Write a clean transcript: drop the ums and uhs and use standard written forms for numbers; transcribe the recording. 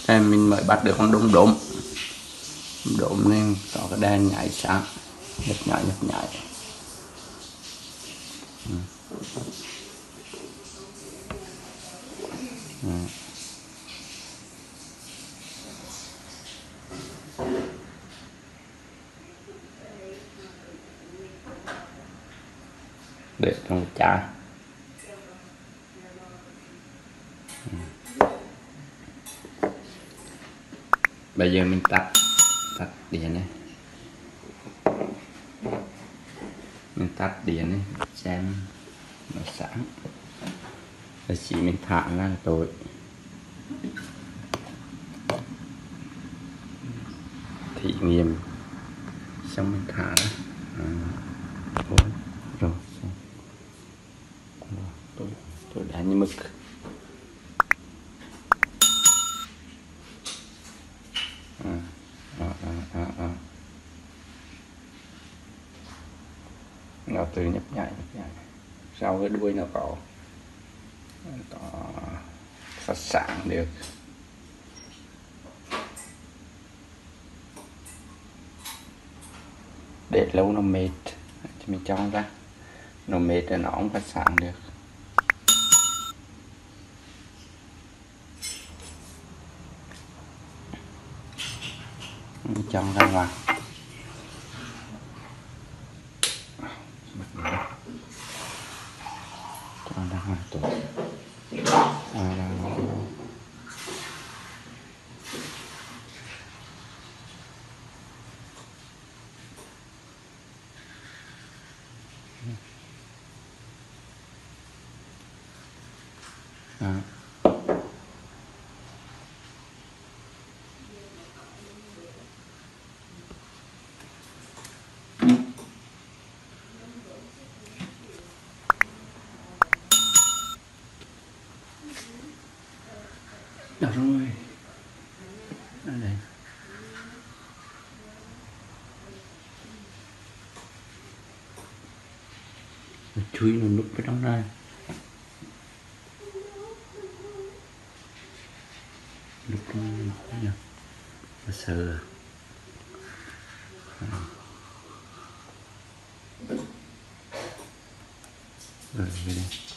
Em mình mới bắt được con đom đóm. Đốm nên có cái đèn nhảy sáng, nhấp nhảy. Để trong cái chai. Bây giờ mình tắt điện này, mình tắt điện này xem nó sáng. Rồi chỉ mình thả ra là tối. Thí nghiệm xong mình thả ra. Rồi xong. Tôi đã như mực. Nó từ nhấp nhảy. Sau cái đuôi nó có phát sáng được. Để lâu nó mệt thì mình cho ra, nó mệt rồi nó không phát sáng được. Mình cho ra ngoài. Cho ra ngoài tốt. Được rồi. Đây. Chui nó núp ở trong đây. Núp trong đây. Nó sợ. Rồi, đây.